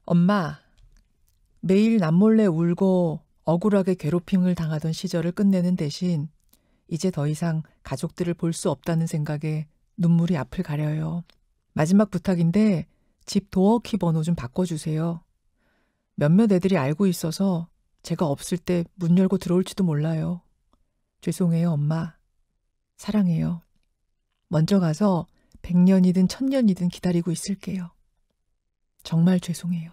엄마, 매일 남몰래 울고 억울하게 괴롭힘을 당하던 시절을 끝내는 대신 이제 더 이상 가족들을 볼 수 없다는 생각에 눈물이 앞을 가려요. 마지막 부탁인데 집 도어키 번호 좀 바꿔주세요. 몇몇 애들이 알고 있어서 제가 없을 때 문 열고 들어올지도 몰라요. 죄송해요, 엄마. 사랑해요. 먼저 가서 100년이든 1000년이든 기다리고 있을게요. 정말 죄송해요.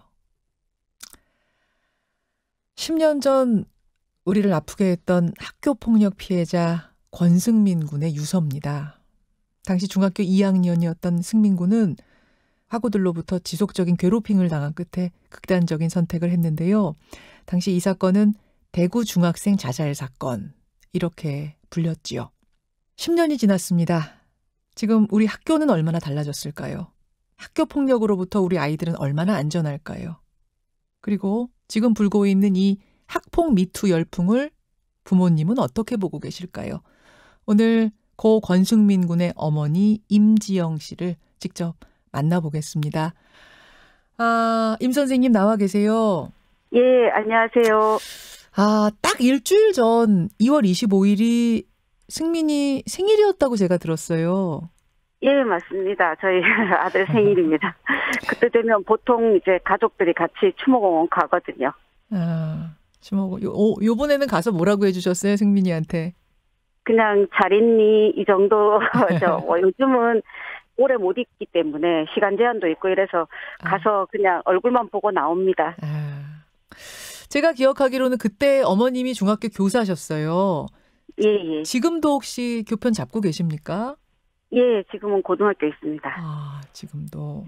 10년 전 우리를 아프게 했던 학교폭력 피해자 권승민 군의 유서입니다. 당시 중학교 2학년이었던 승민 군은 학우들로부터 지속적인 괴롭힘을 당한 끝에 극단적인 선택을 했는데요. 당시 이 사건은 대구 중학생 자살 사건, 이렇게 불렸지요. 10년이 지났습니다. 지금 우리 학교는 얼마나 달라졌을까요? 학교 폭력으로부터 우리 아이들은 얼마나 안전할까요? 그리고 지금 불고 있는 이 학폭 미투 열풍을 부모님은 어떻게 보고 계실까요? 오늘 고 권승민 군의 어머니 임지영 씨를 직접 만나보겠습니다. 임 선생님 나와 계세요. 예, 안녕하세요. 딱 일주일 전 2월 25일이 승민이 생일이었다고 제가 들었어요. 예, 맞습니다. 저희 아들 생일입니다. 그때 되면 보통 이제 가족들이 같이 추모공원 가거든요. 추모공원. 요번에는 가서 뭐라고 해주셨어요, 승민이한테? 그냥 잘 있니? 이 정도죠. 요즘은 오래 못 있기 때문에 시간 제한도 있고 이래서 가서 그냥 얼굴만 보고 나옵니다. 제가 기억하기로는 그때 어머님이 중학교 교사셨어요. 예. 지금도 혹시 교편 잡고 계십니까? 예, 지금은 고등학교에 있습니다. 지금도.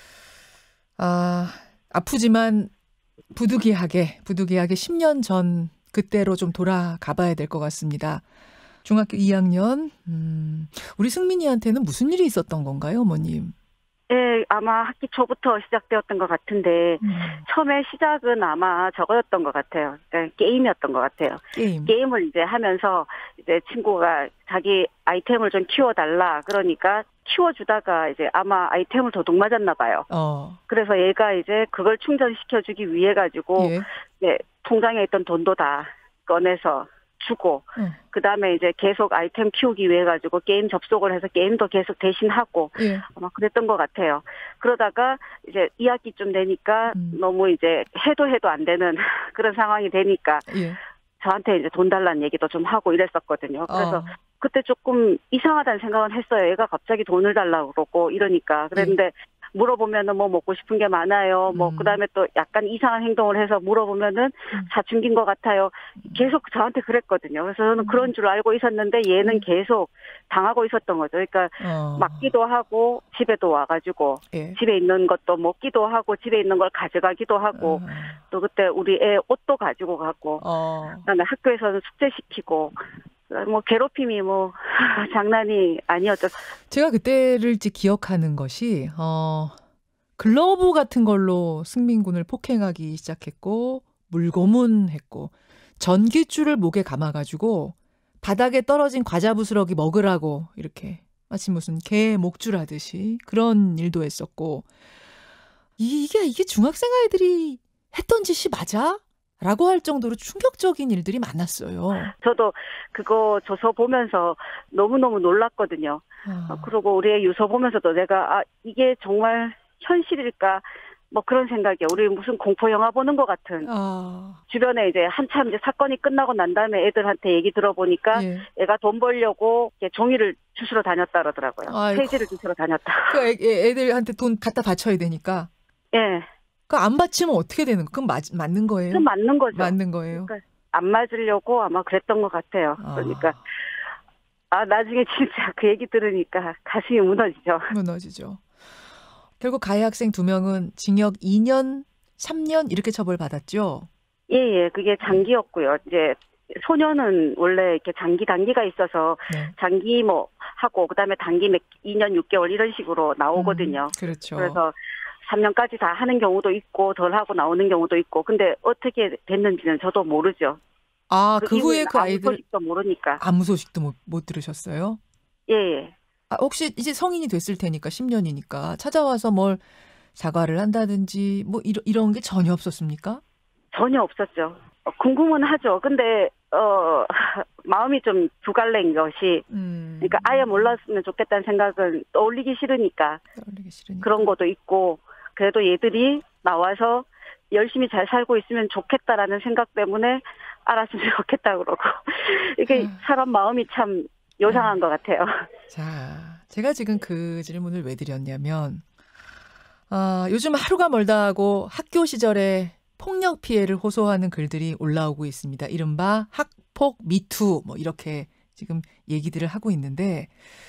아프지만 부득이하게 10년 전 그때로 좀 돌아가 봐야 될 것 같습니다. 중학교 2학년. 우리 승민이한테는 무슨 일이 있었던 건가요, 어머님? 예, 아마 학기 초부터 시작되었던 것 같은데 처음에 시작은 아마 저거였던 것 같아요. 그러니까 게임이었던 것 같아요. 게임을 이제 하면서 이제 친구가 자기 아이템을 좀 키워달라 그러니까 키워주다가 이제 아마 아이템을 도둑 맞았나 봐요. 그래서 얘가 이제 그걸 충전시켜주기 위해 가지고 네, 통장에 있던 돈도 다 꺼내서 주고 그다음에 이제 계속 아이템 키우기 위해 가지고 게임 접속을 해서 게임도 계속 대신하고 아마 그랬던 것 같아요. 그러다가 이제 2학기쯤 되니까 너무 이제 해도 안 되는 그런 상황이 되니까 저한테 이제 돈 달라는 얘기도 좀 하고 이랬었거든요. 그래서 그때 조금 이상하다는 생각은 했어요. 얘가 갑자기 돈을 달라고 그러고 이러니까. 그랬는데 물어보면은 뭐 먹고 싶은 게 많아요. 그다음에 또 약간 이상한 행동을 해서 물어보면은 사춘기인 것 같아요. 계속 저한테 그랬거든요. 그래서 저는 그런 줄 알고 있었는데 얘는 계속 당하고 있었던 거죠. 그러니까 맞기도 하고 집에도 와가지고 집에 있는 것도 먹기도 하고 집에 있는 걸 가져가기도 하고 또 그때 우리 애 옷도 가지고 가고 그다음에 학교에서는 숙제시키고 뭐 괴롭힘이 뭐 장난이 아니었죠. 제가 그때를 기억하는 것이 글러브 같은 걸로 승민 군을 폭행하기 시작했고 물고문했고 전깃줄을 목에 감아가지고 바닥에 떨어진 과자 부스러기 먹으라고 이렇게 마치 무슨 개 목줄 하듯이 그런 일도 했었고 이게 중학생 아이들이 했던 짓이 맞아? 라고 할 정도로 충격적인 일들이 많았어요. 저도 그거 조서 보면서 너무너무 놀랐거든요. 그리고 우리의 유서 보면서도 내가 이게 정말 현실일까 뭐 그런 생각이야. 우리 무슨 공포 영화 보는 것 같은. 주변에 이제 한참 이제 사건이 끝나고 난 다음에 애들한테 얘기 들어보니까 애가 돈 벌려고 종이를 주스러 다녔다 그러더라고요. 페이지를 주스러 다녔다. 그 애들한테 돈 갖다 바쳐야 되니까. 예. 안 받치면 어떻게 되는 거예요? 그럼 맞는 거예요? 그럼 맞는 거죠. 맞는 거예요. 그러니까 안 맞으려고 아마 그랬던 것 같아요. 그러니까 나중에 진짜 그 얘기 들으니까 가슴이 무너지죠. 무너지죠. 결국 가해 학생 2명은 징역 2년, 3년 이렇게 처벌받았죠? 예. 그게 장기였고요. 이제 소년은 원래 이렇게 장기 단기가 있어서 장기 뭐 하고 그다음에 단기 2년 6개월 이런 식으로 나오거든요. 그렇죠. 그래서 3년까지 다 하는 경우도 있고 덜 하고 나오는 경우도 있고 근데 어떻게 됐는지는 저도 모르죠. 그 후에 그 아이들 아무 소식도 모르니까. 아무 소식도 못 들으셨어요? 예. 혹시 이제 성인이 됐을 테니까 10년이니까 찾아와서 뭘 사과를 한다든지 뭐 이런 게 전혀 없었습니까? 전혀 없었죠. 궁금은 하죠. 근데 마음이 좀 두 갈래인 것이 그러니까 아예 몰랐으면 좋겠다는 생각은 떠올리기 싫으니까 그런 것도 있고 그래도 얘들이 나와서 열심히 잘 살고 있으면 좋겠다라는 생각 때문에 알았으면 좋겠다 그러고 이게 사람 마음이 참 요상한 것 같아요. 자, 제가 지금 그 질문을 왜 드렸냐면 요즘 하루가 멀다 하고 학교 시절에 폭력 피해를 호소하는 글들이 올라오고 있습니다. 이른바 학폭 미투 뭐 이렇게 지금 얘기들을 하고 있는데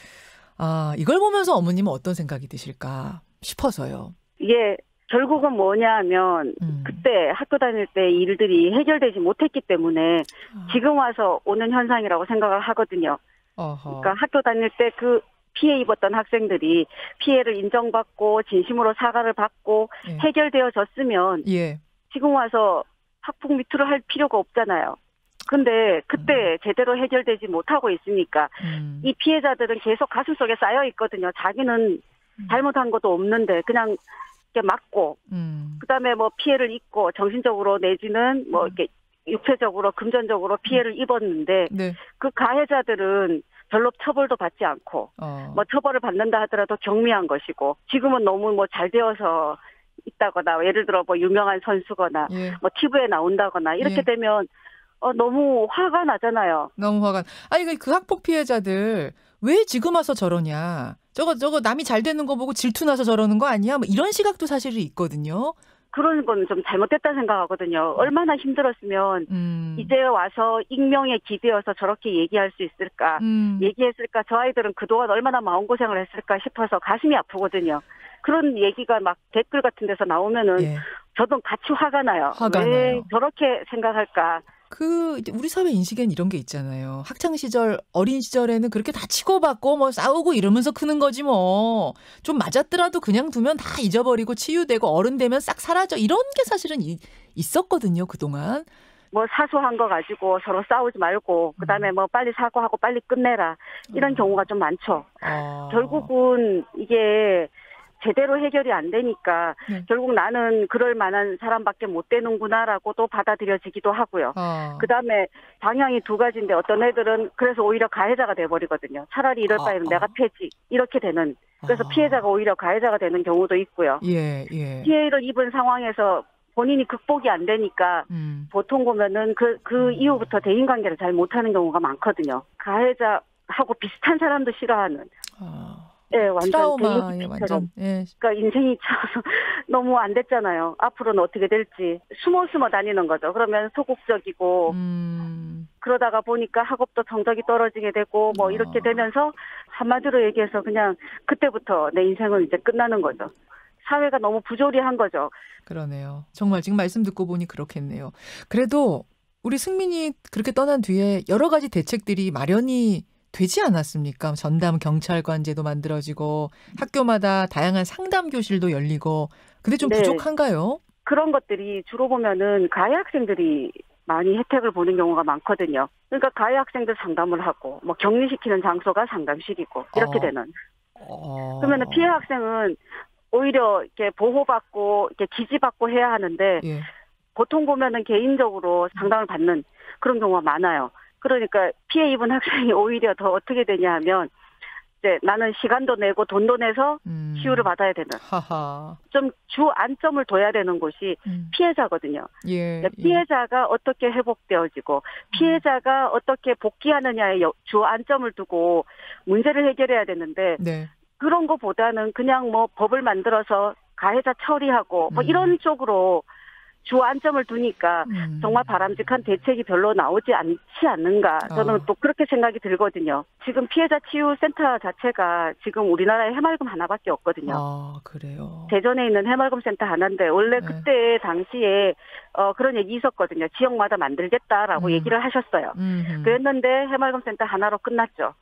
이걸 보면서 어머님은 어떤 생각이 드실까 싶어서요. 이게 결국은 뭐냐 하면 그때 학교 다닐 때 일들이 해결되지 못했기 때문에 지금 와서 오는 현상이라고 생각을 하거든요. 그러니까 학교 다닐 때 그 피해 입었던 학생들이 피해를 인정받고 진심으로 사과를 받고 해결되어졌으면 지금 와서 학폭 미투를 할 필요가 없잖아요. 근데 그때 제대로 해결되지 못하고 있으니까 이 피해자들은 계속 가슴속에 쌓여 있거든요. 자기는 잘못한 것도 없는데 그냥 이렇게 맞고 그다음에 뭐 피해를 입고 정신적으로 내지는 뭐 이렇게 육체적으로 금전적으로 피해를 입었는데 그 가해자들은 별로 처벌도 받지 않고 뭐 처벌을 받는다 하더라도 경미한 것이고 지금은 너무 뭐 잘 되어서 있다거나 예를 들어 뭐 유명한 선수거나 뭐 TV에 나온다거나 이렇게 되면 너무 화가 나잖아요. 너무 화가. 아니 그 학폭 피해자들 왜 지금 와서 저러냐. 저거 남이 잘 되는 거 보고 질투나서 저러는 거 아니야? 뭐 이런 시각도 사실은 있거든요. 그런 건 좀 잘못됐다 생각하거든요. 얼마나 힘들었으면 이제 와서 익명에 기대어서 저렇게 얘기할 수 있을까. 얘기했을까. 저 아이들은 그동안 얼마나 마음고생을 했을까 싶어서 가슴이 아프거든요. 그런 얘기가 막 댓글 같은 데서 나오면은 저도 같이 화가 나요. 왜 저렇게 생각할까. 우리 사회 인식엔 이런 게 있잖아요. 학창 시절, 어린 시절에는 그렇게 다 치고받고 뭐 싸우고 이러면서 크는 거지 뭐. 좀 맞았더라도 그냥 두면 다 잊어버리고 치유되고 어른 되면 싹 사라져. 이런 게 사실은 있었거든요, 그동안. 뭐 사소한 거 가지고 서로 싸우지 말고 그다음에 뭐 빨리 사과하고 빨리 끝내라. 이런 경우가 좀 많죠. 결국은 이게 제대로 해결이 안 되니까 결국 나는 그럴 만한 사람밖에 못 되는구나라고 또 받아들여지기도 하고요. 그다음에 방향이 두 가지인데 어떤 애들은 그래서 오히려 가해자가 돼버리거든요. 차라리 이럴 바에는 내가 패지 이렇게 되는. 그래서 피해자가 오히려 가해자가 되는 경우도 있고요. 피해를 입은 상황에서 본인이 극복이 안 되니까 보통 보면은 그 이후부터 대인관계를 잘 못하는 경우가 많거든요. 가해자하고 비슷한 사람도 싫어하는. 완전 트라우마, 완전. 그러니까 인생이 참 너무 안 됐잖아요. 앞으로는 어떻게 될지 숨어 다니는 거죠. 그러면 소극적이고 그러다가 보니까 학업도 성적이 떨어지게 되고 뭐 이렇게 되면서 한마디로 얘기해서 그냥 그때부터 내 인생은 이제 끝나는 거죠. 사회가 너무 부조리한 거죠. 그러네요. 정말 지금 말씀 듣고 보니 그렇겠네요. 그래도 우리 승민이 그렇게 떠난 뒤에 여러 가지 대책들이 마련이 되지 않았습니까? 전담 경찰관제도 만들어지고 학교마다 다양한 상담 교실도 열리고. 근데 좀 부족한가요? 그런 것들이 주로 보면은 가해 학생들이 많이 혜택을 보는 경우가 많거든요. 그러니까 가해 학생들 상담을 하고 뭐 격리시키는 장소가 상담실이고 이렇게 되는. 그러면은 피해 학생은 오히려 이렇게 보호받고 이렇게 지지받고 해야 하는데 보통 보면은 개인적으로 상담을 받는 그런 경우가 많아요. 그러니까 피해 입은 학생이 오히려 더 어떻게 되냐 하면 이제 나는 시간도 내고 돈도 내서 치유를 받아야 되는. 좀 주 안점을 둬야 되는 곳이 피해자거든요. 피해자가 어떻게 회복되어지고 피해자가 어떻게 복귀하느냐에 주 안점을 두고 문제를 해결해야 되는데 그런 거보다는 그냥 뭐 법을 만들어서 가해자 처리하고 뭐 이런 쪽으로 주 안점을 두니까 정말 바람직한 대책이 별로 나오지 않지 않는가. 저는 또 그렇게 생각이 들거든요. 지금 피해자 치유센터 자체가 지금 우리나라에 해맑음 하나밖에 없거든요. 그래요. 대전에 있는 해맑음 센터 하나인데 원래 그때 당시에 그런 얘기 있었거든요. 지역마다 만들겠다라고 얘기를 하셨어요. 그랬는데 해맑음 센터 하나로 끝났죠.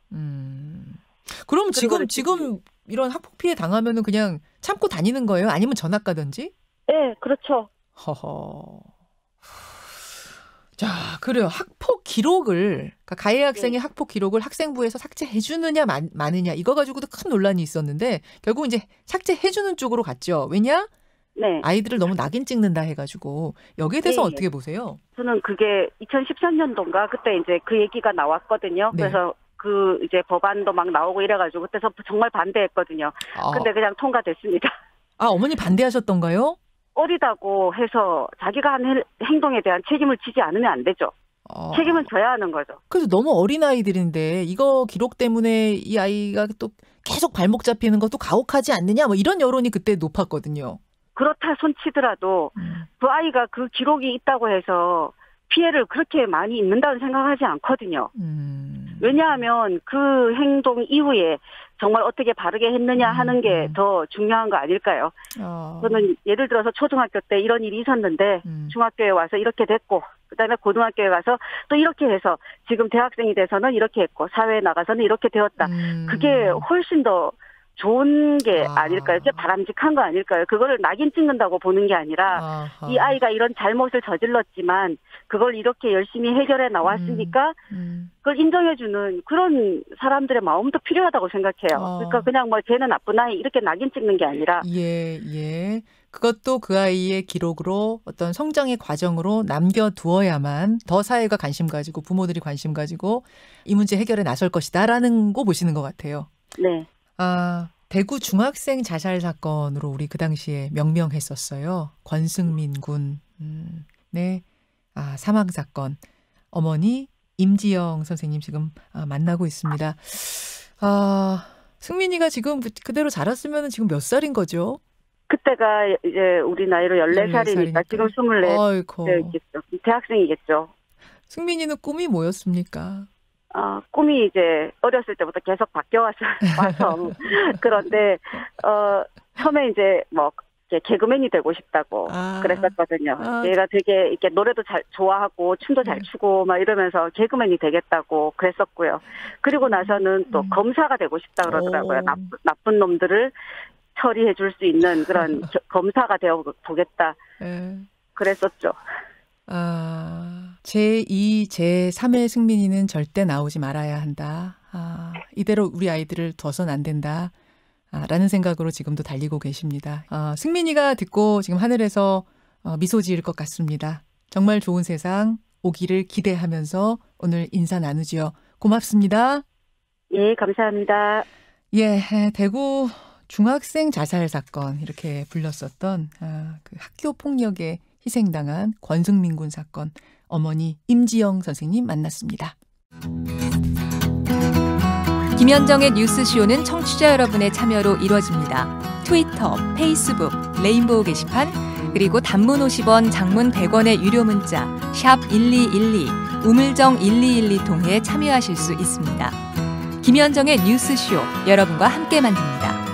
그럼 지금 이런 학폭 피해 당하면은 그냥 참고 다니는 거예요? 아니면 전학 가든지? 네, 그렇죠. 자, 그래요. 학폭 기록을, 그러니까 가해 학생의 학폭 기록을 학생부에서 삭제해주느냐 마느냐 이거 가지고도 큰 논란이 있었는데 결국 이제 삭제해주는 쪽으로 갔죠. 왜냐? 네. 아이들을 너무 낙인 찍는다 해가지고 여기에 대해서 어떻게 보세요? 저는 그게 2013년도인가 그때 이제 그 얘기가 나왔거든요. 네. 그래서 그 이제 법안도 막 나오고 이래가지고 그때서 정말 반대했거든요. 근데 그냥 통과됐습니다. 아, 어머니 반대하셨던가요? 어리다고 해서 자기가 한 행동에 대한 책임을 지지 않으면 안 되죠. 책임은 져야 하는 거죠. 그래서 너무 어린 아이들인데 이거 기록 때문에 이 아이가 또 계속 발목 잡히는 것도 가혹하지 않느냐 뭐 이런 여론이 그때 높았거든요. 그렇다 손치더라도 그 아이가 그 기록이 있다고 해서 피해를 그렇게 많이 입는다는 생각하지 않거든요. 왜냐하면 그 행동 이후에 정말 어떻게 바르게 했느냐 하는 게 더 중요한 거 아닐까요? 저는 예를 들어서 초등학교 때 이런 일이 있었는데 중학교에 와서 이렇게 됐고 그다음에 고등학교에 가서 또 이렇게 해서 지금 대학생이 돼서는 이렇게 했고 사회에 나가서는 이렇게 되었다. 그게 훨씬 더 좋은 게 아닐까요? 바람직한 거 아닐까요? 그거를 낙인 찍는다고 보는 게 아니라 이 아이가 이런 잘못을 저질렀지만 그걸 이렇게 열심히 해결해 나왔으니까 그걸 인정해주는 그런 사람들의 마음도 필요하다고 생각해요. 그러니까 그냥 뭐 쟤는 나쁜 아이 이렇게 낙인 찍는 게 아니라 예. 그것도 그 아이의 기록으로 어떤 성장의 과정으로 남겨두어야만 더 사회가 관심 가지고 부모들이 관심 가지고 이 문제 해결에 나설 것이다라는 거 보시는 것 같아요. 네. 대구 중학생 자살 사건으로 우리 그 당시에 명명했었어요. 권승민 군. 네. 사망 사건. 어머니 임지영 선생님 지금 만나고 있습니다. 승민이가 지금 그대로 자랐으면 지금 몇 살인 거죠? 그때가 이제 우리 나이로 14살이니까 지금 24겠죠. 대학생이겠죠. 승민이는 꿈이 뭐였습니까? 꿈이 이제 어렸을 때부터 계속 바뀌어와서 그런데 처음에 이제 뭐 개그맨이 되고 싶다고 그랬었거든요. 얘가 되게 이렇게 노래도 잘 좋아하고 춤도 잘 추고 막 이러면서 개그맨이 되겠다고 그랬었고요. 그리고 나서는 또 검사가 되고 싶다 그러더라고요. 나쁜 놈들을 처리해 줄 수 있는 그런 검사가 되어 보겠다 그랬었죠. 제2, 제3의 승민이는 절대 나오지 말아야 한다. 이대로 우리 아이들을 둬선 안 된다. 라는 생각으로 지금도 달리고 계십니다. 승민이가 듣고 지금 하늘에서 미소 지을 것 같습니다. 정말 좋은 세상 오기를 기대하면서 오늘 인사 나누지요. 고맙습니다. 예, 감사합니다. 예, 대구 중학생 자살 사건 이렇게 불렸었던 그 학교 폭력에 희생당한 권승민 군 사건 어머니 임지영 선생님 만났습니다. 김현정의 뉴스쇼는 청취자 여러분의 참여로 이루어집니다. 트위터, 페이스북, 레인보우 게시판 그리고 단문 50원, 장문 100원의 유료 문자 샵 1212, 우물정 1212 통해 참여하실 수 있습니다. 김현정의 뉴스쇼 여러분과 함께 만듭니다.